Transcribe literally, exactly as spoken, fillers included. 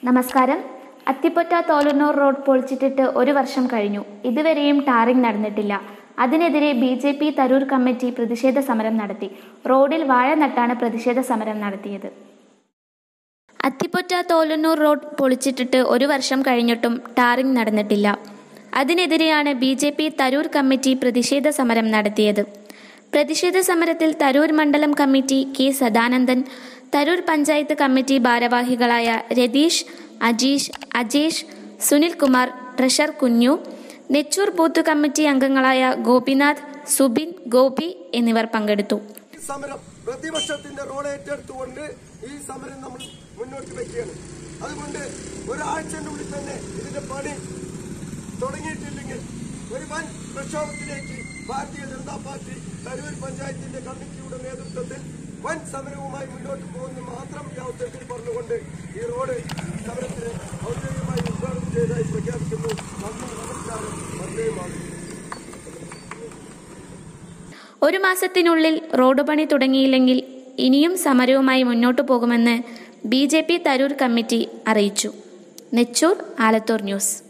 നമസ്കാരം. അത്തിപ്പൊറ്റ തോലന്നൂർ റോഡ് പൊളിച്ചിട്ടിട്ട് ഒരു വർഷം കഴിഞ്ഞു. ഇതുവരെയും ടാറിംഗ് നടന്നിട്ടില്ല. അതിനെതിരെ B J P Tarur committee പ്രതിഷേധ സമരം നടത്തി. റോഡിൽ വാഴ നട്ടാണ് പ്രതിഷേധ സമരം നടത്തിയത്. അത്തിപ്പൊറ്റ തോലന്നൂർ റോഡ് പൊളിച്ചിട്ടിട്ട് ഒരു വർഷം കഴിഞ്ഞിട്ടും ടാറിംഗ് നടന്നിട്ടില്ല. അതിനെതിരെയാണ് B J P Tarur committee പ്രതിഷേധ സമരം നടത്തിയത്. പ്രതിഷേധ സമരത്തിൽ തരൂർ മണ്ഡലം committee K Sadanandan, Tarur panchayat committee ഭാരവാഹികളായ Ratheesh, Ajeesh, Ajesh, Sunil Kumar, treasurer Kunju, Nechur booth committee അംഗങ്ങളായ ഗോപിനാഥ്, സുബിൻ, ഗോപി എന്നിവർ പങ്കെടുത്തു. സമരം പ്രതിപക്ഷത്തിന്റെ റോൾ ഏറ്റെടുത്തുകൊണ്ട് ഈ സമരം നമ്മൾ മുന്നോട്ട് വയ്ക്കുകയാണ്. അതുകൊണ്ട് ഒരാഴ്ചനുള്ളിൽ തന്നെ ഇതിന്റെ പണി തുടങ്ങിയിട്ടില്ലെങ്കിൽ ഒരു വൻ പ്രക്ഷോഭത്തിലേക്ക് ഭാരതീയ ജനതാ പാർട്ടി തരൂർ പഞ്ചായത്തിന്റെ കമ്മിറ്റിയുടെ നേതൃത്വത്തിൽ വൻ സമരവുമായി മുന്നോട്ട് പോകുന്നു മാത്രം ഈ അവസരത്തിൽ പറഞ്ഞുകൊണ്ട് ഈ റോഡ് സമരത്തിന് ഔദ്യോഗികമായി ഉദ്ഘാടനം ചെയ്തതായി പ്രഖ്യാപിക്കുന്നു. നമസ്കാരം. വന്ദേമാതരം. ഒരു മാസത്തിനുള്ളിൽ റോഡ് പണി തുടങ്ങിയില്ലെങ്കിൽ ഇനിയും സമരവുമായി മുന്നോട്ടു പോകുമെന്ന് B J P Tarur committee അറിയിച്ചു. നെച്ചൂർ, ആലത്തൂർ ന്യൂസ്.